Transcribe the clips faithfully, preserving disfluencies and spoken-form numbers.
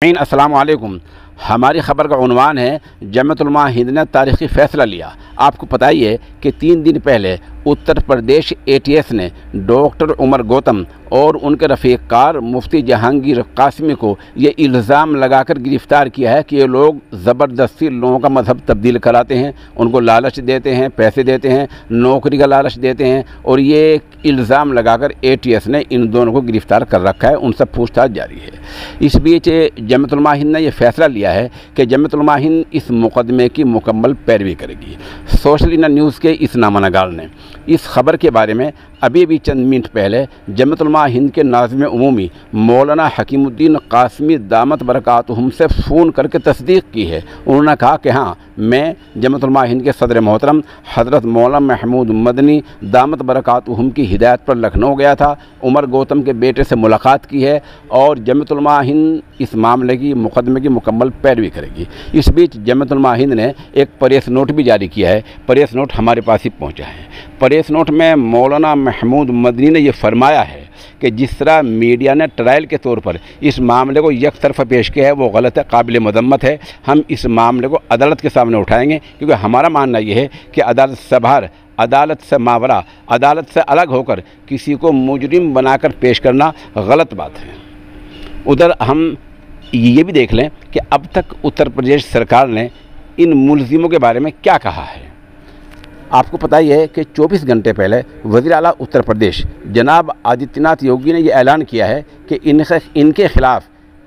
अस्सलाम वालेकुम। हमारी ख़बर का उन्वान है जमीयत उलमा हिंद ने तारीख़ी फ़ैसला लिया। आपको पता ही है कि तीन दिन पहले Uttar Pradesh A T S ने डॉक्टर उमर गौतम और उनके रफ़ीक कार मुफ्ती जहांगीर कासमी को ये इल्ज़ाम लगाकर गिरफ़्तार किया है कि ये लोग ज़बरदस्ती लोगों का मज़हब तब्दील कराते हैं, उनको लालच देते हैं, पैसे देते हैं, नौकरी का लालच देते हैं, और ये इल्ज़ाम लगाकर ए टी एस ने इन दोनों को गिरफ़्तार कर रखा है। उनसे पूछताछ जारी है। इस बीच जमीयत उलमा हिंद ने यह फ़ैसला लिया है कि जमीयत उलमा हिंद इस मुकदमे की मुकम्मल पैरवी करेगी। सोशल इंडिया न्यूज़ के इस नामनगार ने इस खबर के बारे में अभी भी चंद मिनट पहले जमीयत उलमा हिंद के नाज़िम उमूमी मौलाना हकीमुद्दीन कासमी दामत बरकातुहुम से फ़ोन करके तस्दीक की है। उन्होंने कहा कि हाँ, मैं जमीयत उलमा हिंद के सदर मोहतरम हज़रत मौलाना महमूद मदनी दामत बरकातुहुम की हिदायत पर लखनऊ गया था, उमर गौतम के बेटे से मुलाकात की है और जमीयत उलमा हिंद इस मामले की मुकदमे की मुकम्मल पैरवी करेगी। इस बीच जमीयत उलमा हिंद ने एक प्रेस नोट भी जारी किया है। प्रेस नोट हमारे पास ही पहुँचा है। प्रेस नोट में मौलाना महमूद मदनी ने यह फरमाया है कि जिस तरह मीडिया ने ट्रायल के तौर पर इस मामले को एक तरफा पेश किया है वो गलत है, काबिल मदम्मत है। हम इस मामले को अदालत के सामने उठाएंगे, क्योंकि हमारा मानना यह है कि अदालत से बाहर, अदालत से मावरा, अदालत से अलग होकर किसी को मुजरिम बनाकर पेश करना गलत बात है। उधर हम ये भी देख लें कि अब तक उत्तर प्रदेश सरकार ने इन मुलजिमों के बारे में क्या कहा है। आपको पता ही है कि चौबीस घंटे पहले वज़ीर आला उत्तर प्रदेश जनाब आदित्यनाथ योगी ने यह ऐलान किया है कि इनके इनके ख़िलाफ़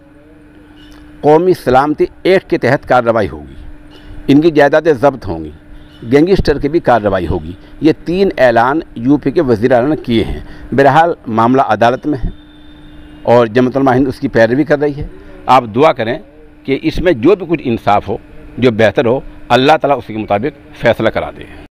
कौमी सलामती एक्ट के तहत कार्रवाई होगी, इनकी जायदादें ज़ब्त होंगी, गैंगस्टर की भी कार्रवाई होगी। ये तीन ऐलान यूपी के वज़ीर आला ने किए हैं। बहरहाल मामला अदालत में है और जमीयत उलमा हिंद उसकी पैरवी कर रही है। आप दुआ करें कि इसमें जो भी कुछ इंसाफ हो, जो बेहतर हो, अल्लाह ताला उसके मुताबिक फ़ैसला करा दे।